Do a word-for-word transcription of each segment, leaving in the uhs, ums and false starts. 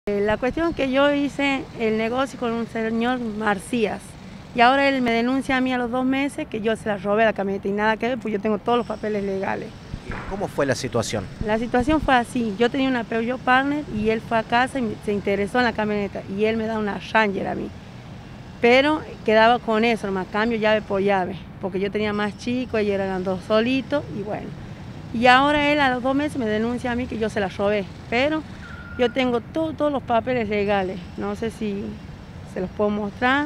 La cuestión es que yo hice el negocio con un señor Marcías y ahora él me denuncia a mí a los dos meses que yo se la robé la camioneta y nada que ver, pues yo tengo todos los papeles legales. ¿Cómo fue la situación? La situación fue así, yo tenía una Peugeot Partner y él fue a casa y se interesó en la camioneta y él me da una Ranger a mí. Pero quedaba con eso, nomás cambio llave por llave, porque yo tenía más chicos, ellos eran dos solitos y bueno. Y ahora él a los dos meses me denuncia a mí que yo se la robé, pero yo tengo todo, todos los papeles legales, no sé si se los puedo mostrar,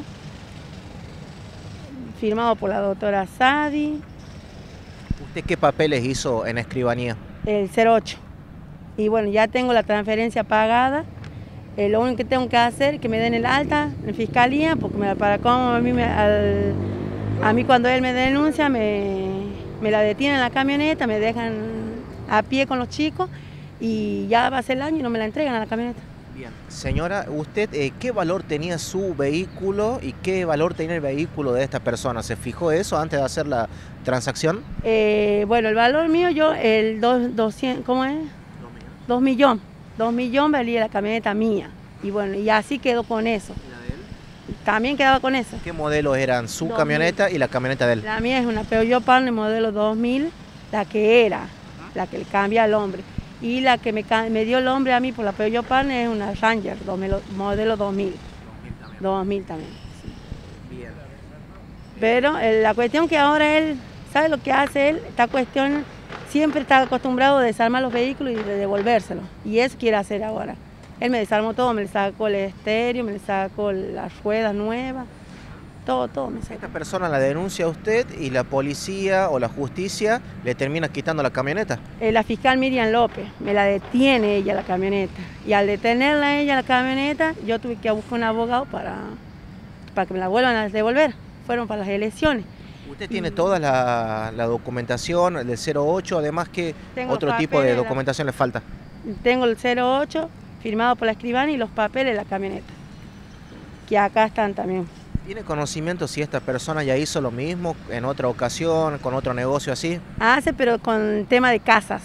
firmado por la doctora Sadi. ¿Usted qué papeles hizo en escribanía? El cero ocho. Y bueno, ya tengo la transferencia pagada. Eh, lo único que tengo que hacer es que me den el alta en fiscalía, porque me, para cómo a mí, me, al, a mí cuando él me denuncia me, me la detienen en la camioneta, me dejan a pie con los chicos y ya va a ser el año y no me la entregan a la camioneta. Bien. Señora, ¿usted eh, qué valor tenía su vehículo y qué valor tenía el vehículo de esta persona? ¿Se fijó eso antes de hacer la transacción? Eh, bueno, el valor mío, yo, el dos, doscientos, ¿cómo es? Dos millones. Dos millones valía la camioneta mía. Y bueno, y así quedó con eso. ¿Y la de él? También quedaba con eso. ¿Qué modelos eran su dos mil. camioneta y la camioneta de él? La mía es una Peugeot Partner modelo dos mil, la que era, la que le cambia al hombre. Y la que me, me dio el hombre a mí por la Peugeot Partner es una Ranger, modelo dos mil. dos mil también. Sí. Bien. Pero eh, la cuestión que ahora él, ¿sabe lo que hace él? Esta cuestión, siempre está acostumbrado a desarmar los vehículos y de devolvérselos. Y eso quiere hacer ahora. Él me desarmó todo, me le sacó el estéreo, me le sacó las ruedas nuevas, todo, todo me sacó. Esta persona la denuncia a usted y la policía o la justicia le termina quitando la camioneta. Eh, la fiscal Miriam López, me la detiene ella la camioneta. Y al detenerla ella la camioneta, yo tuve que buscar un abogado para, para que me la vuelvan a devolver. Fueron para las elecciones. ¿Usted tiene toda la, la documentación del cero ocho? Además, ¿qué Tengo otro papeles, tipo de la- documentación le falta? Tengo el cero ocho firmado por la escribana y los papeles de la camioneta, que acá están también. ¿Tiene conocimiento si esta persona ya hizo lo mismo en otra ocasión, con otro negocio así? Hace, pero con tema de casas.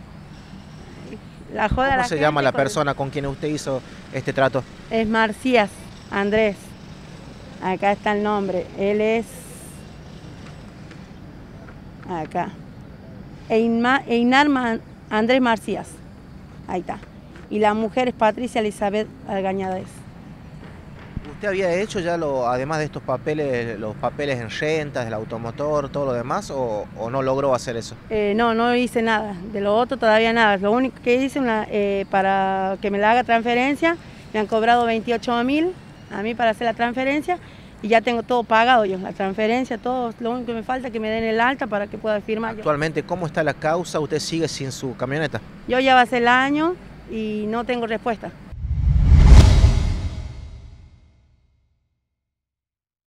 La joda de ¿Cómo la se gente llama la con- persona con quien usted hizo este trato? Es Marcías Andrés. Acá está el nombre. Él es... Acá. Einma- Einar Man- Andrés Marcías. Ahí está. Y la mujer es Patricia Elizabeth Algañades. ¿Usted había hecho ya, lo, además de estos papeles, los papeles en rentas, del automotor, todo lo demás, o, o no logró hacer eso? Eh, no, no hice nada. De lo otro todavía nada. Lo único que hice una, eh, para que me la haga transferencia, me han cobrado veintiocho mil a mí para hacer la transferencia y ya tengo todo pagado yo, la transferencia, todo. Lo único que me falta es que me den el alta para que pueda firmar yo. Actualmente, ¿cómo está la causa? ¿Usted sigue sin su camioneta? Yo ya va a ser el año y no tengo respuesta.